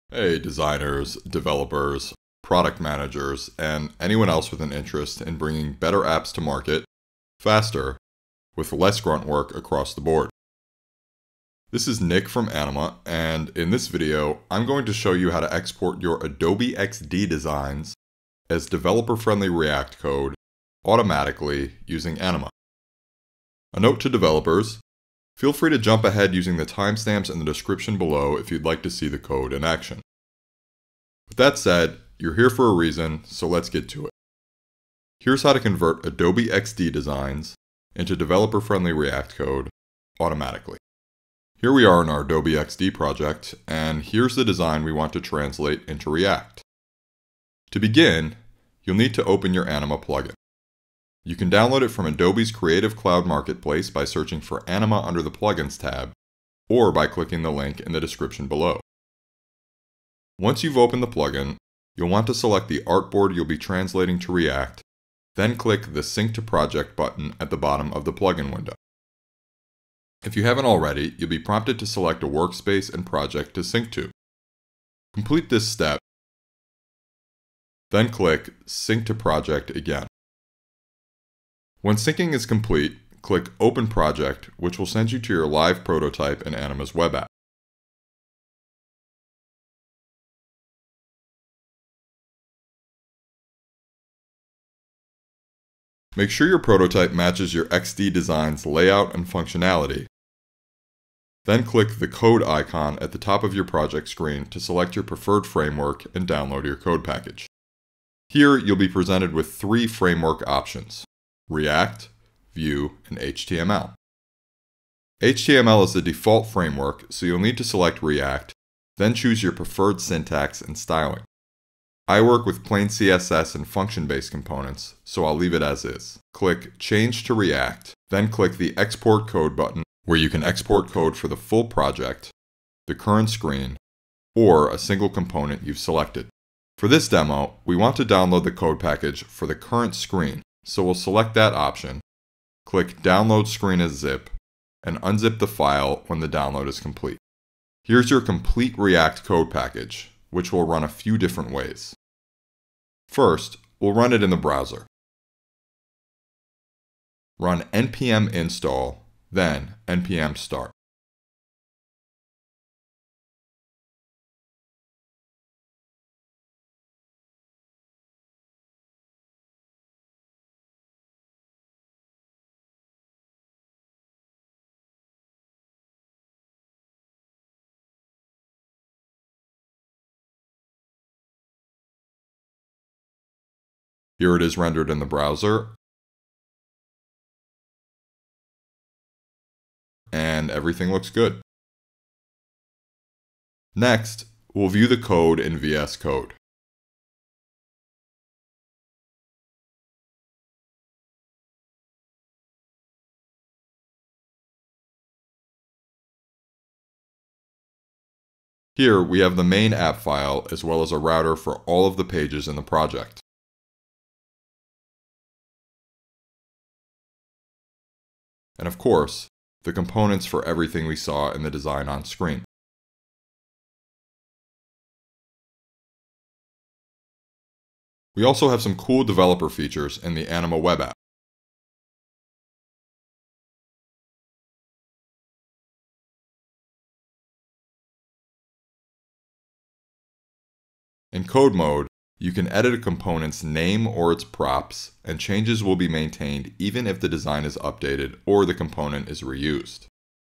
Hey, designers, developers, product managers, and anyone else with an interest in bringing better apps to market faster with less grunt work across the board. This is Nick from Anima, and in this video, I'm going to show you how to export your Adobe XD designs as developer-friendly React code automatically using Anima. A note to developers, feel free to jump ahead using the timestamps in the description below if you'd like to see the code in action. With that said, you're here for a reason, so let's get to it. Here's how to convert Adobe XD designs into developer-friendly React code automatically. Here we are in our Adobe XD project, and here's the design we want to translate into React. To begin, you'll need to open your Anima plugin. You can download it from Adobe's Creative Cloud Marketplace by searching for Anima under the Plugins tab, or by clicking the link in the description below. Once you've opened the plugin, you'll want to select the artboard you'll be translating to React, then click the Sync to Project button at the bottom of the plugin window. If you haven't already, you'll be prompted to select a workspace and project to sync to. Complete this step, then click Sync to Project again. When syncing is complete, click Open Project, which will send you to your live prototype in Anima's web app. Make sure your prototype matches your XD design's layout and functionality. Then click the code icon at the top of your project screen to select your preferred framework and download your code package. Here, you'll be presented with 3 framework options: React, Vue, and HTML. HTML is the default framework, so you'll need to select React, then choose your preferred syntax and styling. I work with plain CSS and function-based components, so I'll leave it as is. Click Change to React, then click the Export Code button, where you can export code for the full project, the current screen, or a single component you've selected. For this demo, we want to download the code package for the current screen, so we'll select that option, click Download Screen as Zip, and unzip the file when the download is complete. Here's your complete React code package, which will run a few different ways. First, we'll run it in the browser. Run npm install, then npm start. Here it is rendered in the browser, and everything looks good. Next, we'll view the code in VS Code. Here we have the main app file as well as a router for all of the pages in the project. And of course, the components for everything we saw in the design on screen. We also have some cool developer features in the Anima web app. In code mode, you can edit a component's name or its props, and changes will be maintained even if the design is updated or the component is reused.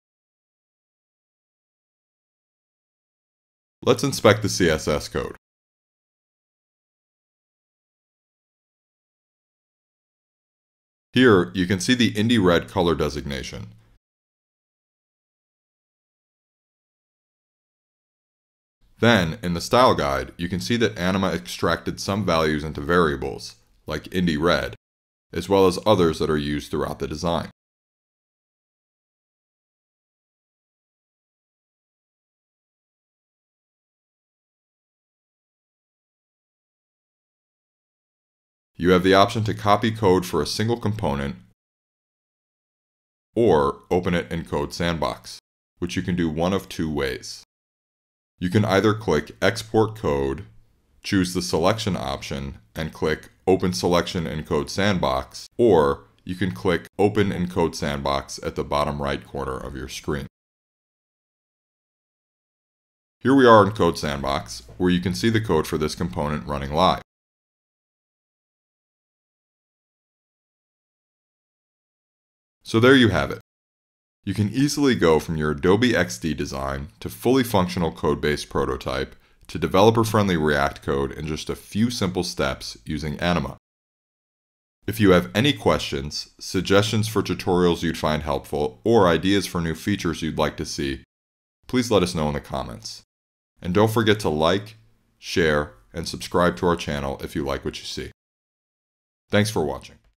Let's inspect the CSS code. Here, you can see the Indie Red color designation. Then, in the style guide, you can see that Anima extracted some values into variables, like Indie Red, as well as others that are used throughout the design. You have the option to copy code for a single component or open it in CodeSandbox, which you can do one of 2 ways. You can either click Export Code, choose the selection option, and click Open Selection in CodeSandbox, or you can click Open in CodeSandbox at the bottom right corner of your screen. Here we are in CodeSandbox, where you can see the code for this component running live. So there you have it. You can easily go from your Adobe XD design to fully functional code-based prototype to developer-friendly React code in just a few simple steps using Anima. If you have any questions, suggestions for tutorials you'd find helpful, or ideas for new features you'd like to see, please let us know in the comments. And don't forget to like, share, and subscribe to our channel if you like what you see. Thanks for watching.